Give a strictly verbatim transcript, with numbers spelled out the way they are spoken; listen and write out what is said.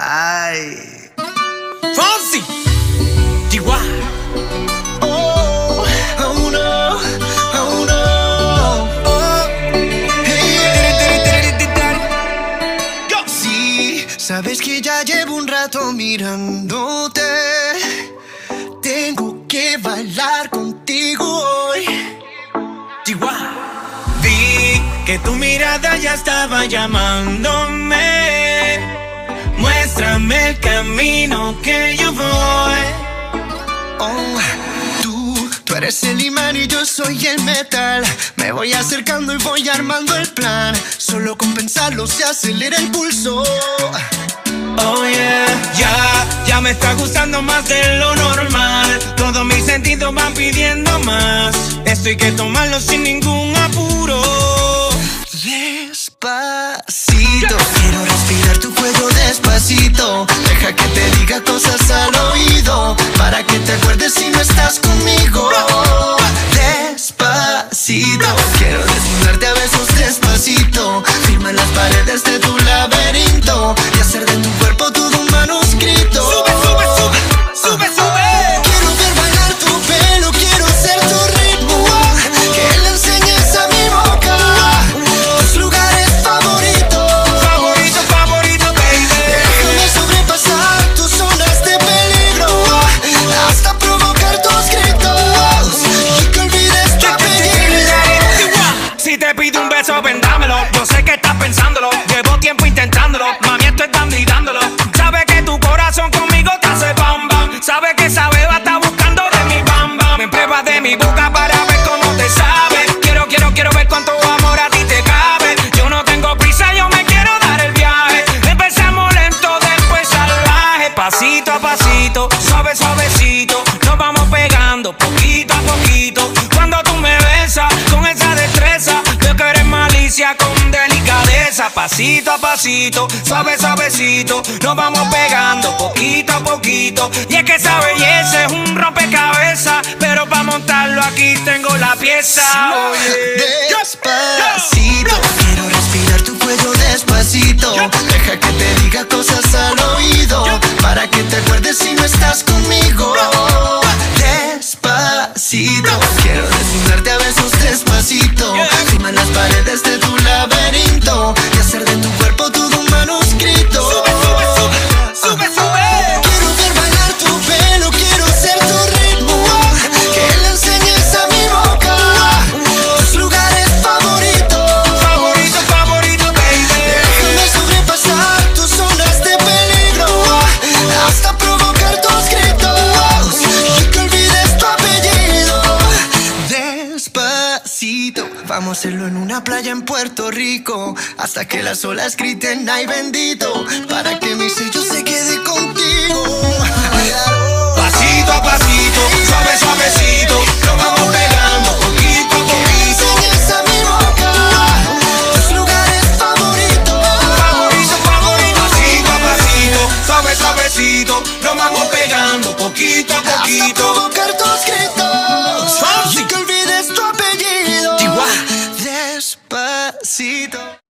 Ay. Fonsi, Chihuahua. Oh, oh no, oh no. Oh, hey. Sí, sabes que ya llevo un rato mirándote. Tengo que bailar contigo hoy. Chihuahua. Vi que tu mirada ya estaba llamándome. Muéstrame el camino que yo voy. Oh, tú, tú eres el imán y yo soy el metal. Me voy acercando y voy armando el plan. Solo con pensarlo se acelera el pulso. Oh yeah, ya, ya me está gustando más de lo normal. Todos mis sentidos van pidiendo más. Esto hay que tomarlo sin ningún apuro. Despacito, quiero respirar tu cuello despacito. Deja que te diga cosas al oído, para que te acuerdes si no estás conmigo. Despacito, quiero desnudarte a besos despacito. Firma en las paredes de tu laberinto y hacer de tu cuerpo todo un manuscrito. Sube, sube, sube, sube, sube. Quiero ver bailar tu pelo, quiero ser tu ritmo. Que le enseñes a mi boca tus lugares favoritos. Favorito, favorito, baby. Déjame sobrepasar tus zonas de peligro hasta provocar tus gritos y que olvides tu apellido. Si te pido un beso, ven dámelo. Yo sé que estás pensándolo. Llevo tiempo intentándolo. Mami, esto es dando y dándolo. Sabe que tu corazón conmigo te hace bam bam. Sabe que esa beba está buscando de mi bam bam. Me prueba de mi boca para ver cómo te sabe. Quiero, quiero, quiero ver cuánto amor a ti te cabe. Yo no tengo prisa, yo me quiero dar el viaje. Empezamos lento, después salvaje. Pasito a pasito, suave, suavecito. Nos vamos pegando poquito a poquito. Cuando tú me besas con esa destreza, veo que eres malicia con delicadeza. Pasito a pasito, suave, suavecito. Nos vamos pegando poquito a poquito. Y es que esa belleza es un rompecabezas, pero para montarlo aquí tengo la pieza. Despacito, quiero respirar tu cuello despacito. Deja que te diga cosas al oído, para que te acuerdes si no estás conmigo. Despacito, quiero desnudarte a besos despacito. Firma en las paredes de tu laberinto y hacer de tu cuerpo todo un manuscrito. Sube, sube, sube, sube, sube. Quiero ver bailar tu pelo, quiero ser tu ritmo. Que le enseñes a mi boca tus lugares favoritos. Favorito, favorito, baby. Déjame sobrepasar tus zonas de peligro hasta provocar tus gritos y que olvides tu apellido. Despacito, vamos a hacerlo en una playa en Puerto Rico hasta que las olas griten ay bendito, para que mi sello se quede contigo. Pasito a pasito, suave, suavecito. Nos vamos pegando poquito a Que le poquito. enseñes a mi boca tus lugares favoritos. Favorito, favorito. Pasito a pasito, suave, suavecito. Nos vamos pegando poquito a Hasta poquito. provocar tus gritos Fonsi. y que olvides tu apellido. Chihuahua. Despacito.